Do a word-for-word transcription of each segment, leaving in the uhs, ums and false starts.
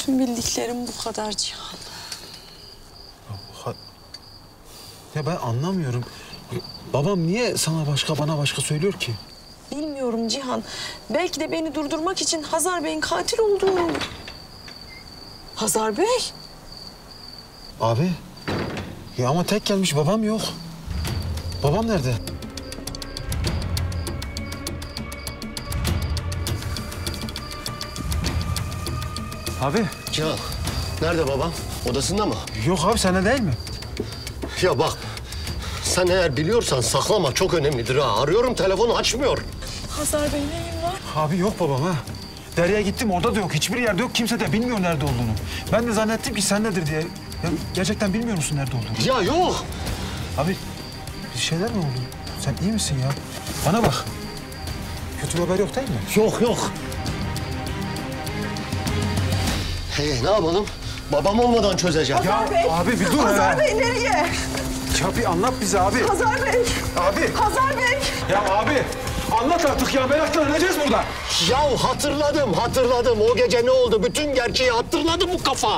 Bütün bildiklerim bu kadar Cihan. Ya ben anlamıyorum. Babam niye sana başka bana başka söylüyor ki? Bilmiyorum Cihan. Belki de beni durdurmak için Hazar Bey'in katil olduğunu... Hazar Bey? Abi. Ya ama tek gelmiş, babam yok. Babam nerede? Abi. Cihan, nerede babam? Odasında mı? Yok abi, sende değil mi? Ya bak, sen eğer biliyorsan saklama, çok önemlidir ha. Arıyorum, telefonu açmıyor. Hazar Bey neyin var? Abi yok babam ha. Derya'ya gittim, orada da yok. Hiçbir yerde yok. Kimse de bilmiyor nerede olduğunu. Ben de zannettim ki sendedir diye. Ya gerçekten bilmiyor musun nerede olduğunu? Ya yok. Abi bir şeyler mi oldu? Sen iyi misin ya? Bana bak. Kötü bir haber yok değil mi? Yok yok. Hey, ne yapalım? Babam olmadan çözeceğim. Ya Hazar Bey. abi bir dur Hazar ya. Bey nereye? Ya bir anlat bize abi. Hazar Bey. Abi. Hazar Bey. Ya abi anlat artık ya, meraklanacağız burada. Ya hatırladım, hatırladım. O gece ne oldu? Bütün gerçeği hatırladı bu kafa.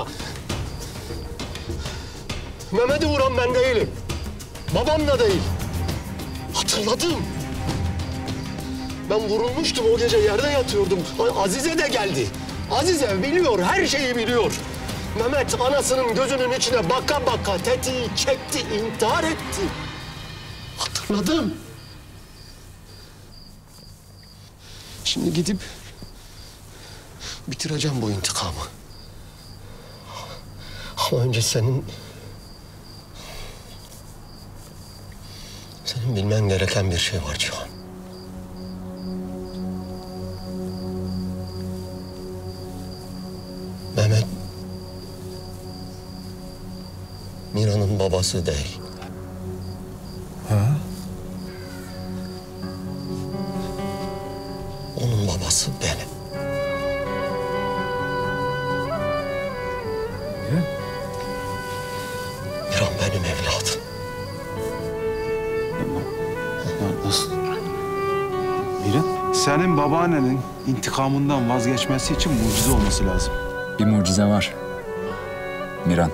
Mehmet'i vuran ben değilim. Babam da değil. Hatırladım. Ben vurulmuştum, o gece yerde yatıyordum. Azize de geldi. Azize biliyor, her şeyi biliyor. Mehmet anasının gözünün içine baka baka tetiği çekti, intihar etti. Hatırladım. Şimdi gidip bitireceğim bu intikamı. Ama önce senin... Senin bilmen gereken bir şey var Cihan. Mehmet... Mira'nın babası değil. Ha? Onun babası benim. Ne? Miran benim evladım. Nasıl? Miran? Senin babaannenin intikamından vazgeçmesi için mucize olması lazım. Bir mucize var. Miran.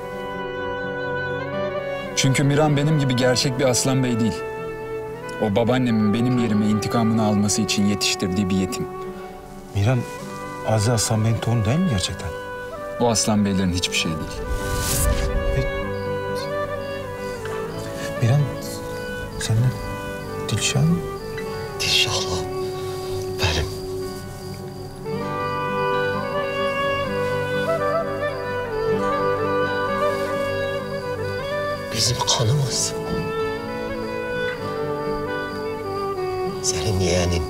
Çünkü Miran benim gibi gerçek bir Aslan Bey değil. O babaannemin benim yerime intikamını alması için yetiştirdiği bir yetim. Miran, Aziz Aslan Bey'in torunu değil mi gerçekten? O Aslan Beylerin hiçbir şey değil. Miran, seninle Dilşah mı? Dilşah'la benim. Bizim kanımız. Senin yeğenin.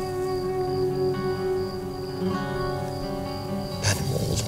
Benim oğlum.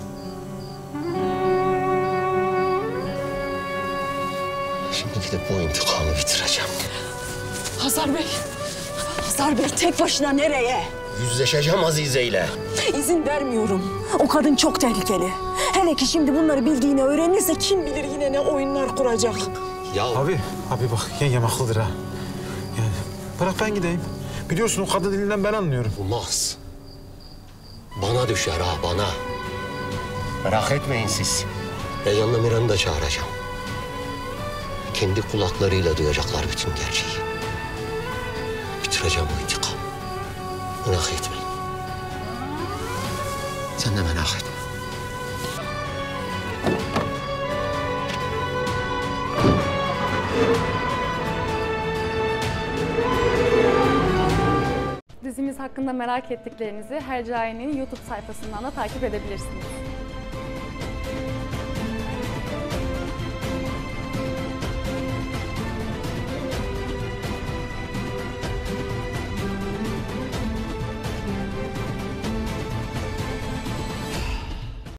Şimdi gidip bu intikamı bitireceğim. Hazar Bey. Hazar Bey tek başına nereye? Yüzleşeceğim Azize ile. İzin vermiyorum. O kadın çok tehlikeli. Hele ki şimdi bunları bildiğini öğrenirse kim bilir yine ne oyunlar kuracak. Ya Abi, abi bak yengem haklıdır ha. Yani bırak ben gideyim. Biliyorsun o kadın dilinden ben anlıyorum. olmaz. Bana düşer ha, bana. Merak etmeyin siz. Ben yanına Miran'ı da çağıracağım. Kendi kulaklarıyla duyacaklar bütün gerçeği. Bitireceğim bu intikamı. Merak etmeyin. Sen de merak etme. Dizimiz hakkında merak ettiklerinizi Hercai'nin YouTube sayfasından da takip edebilirsiniz.